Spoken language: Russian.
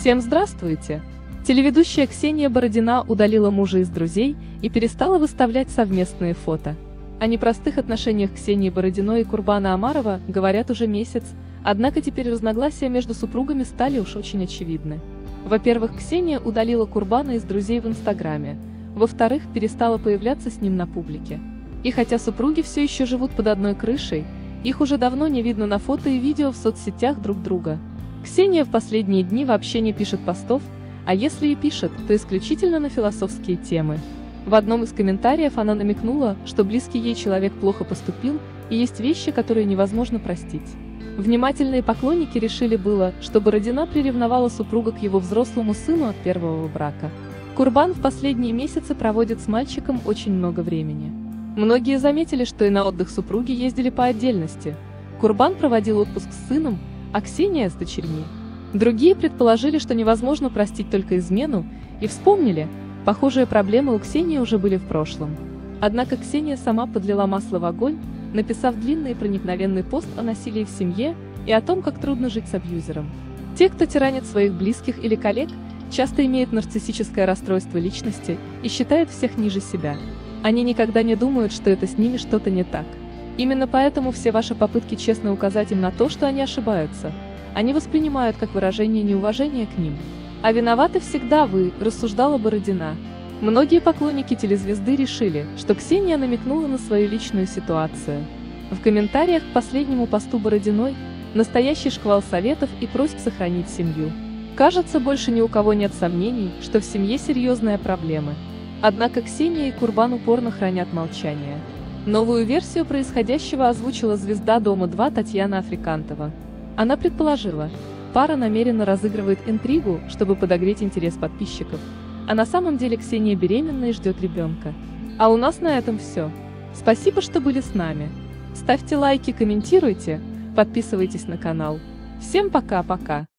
Всем здравствуйте! Телеведущая Ксения Бородина удалила мужа из друзей и перестала выставлять совместные фото. О непростых отношениях Ксении Бородиной и Курбана Омарова говорят уже месяц, однако теперь разногласия между супругами стали уж очень очевидны. Во-первых, Ксения удалила Курбана из друзей в Инстаграме, во-вторых, перестала появляться с ним на публике. И хотя супруги все еще живут под одной крышей, их уже давно не видно на фото и видео в соцсетях друг друга. Ксения в последние дни вообще не пишет постов, а если и пишет, то исключительно на философские темы. В одном из комментариев она намекнула, что близкий ей человек плохо поступил, и есть вещи, которые невозможно простить. Внимательные поклонники решили было, что Бородина приревновала супруга к его взрослому сыну от первого брака. Курбан в последние месяцы проводит с мальчиком очень много времени. Многие заметили, что и на отдых супруги ездили по отдельности. Курбан проводил отпуск с сыном, а Ксения с дочерьми. Другие предположили, что невозможно простить только измену, и вспомнили, похожие проблемы у Ксении уже были в прошлом. Однако Ксения сама подлила масло в огонь, написав длинный и проникновенный пост о насилии в семье и о том, как трудно жить с абьюзером. Те, кто тиранит своих близких или коллег, часто имеют нарциссическое расстройство личности и считают всех ниже себя. Они никогда не думают, что это с ними что-то не так. Именно поэтому все ваши попытки честно указать им на то, что они ошибаются, они воспринимают как выражение неуважения к ним. А виноваты всегда вы, рассуждала Бородина. Многие поклонники телезвезды решили, что Ксения намекнула на свою личную ситуацию. В комментариях к последнему посту Бородиной настоящий шквал советов и просьб сохранить семью. Кажется, больше ни у кого нет сомнений, что в семье серьезные проблемы. Однако Ксения и Курбан упорно хранят молчание. Новую версию происходящего озвучила звезда Дома-2 Татьяна Африкантова. Она предположила, пара намеренно разыгрывает интригу, чтобы подогреть интерес подписчиков. А на самом деле Ксения беременна и ждет ребенка. А у нас на этом все. Спасибо, что были с нами. Ставьте лайки, комментируйте, подписывайтесь на канал. Всем пока-пока.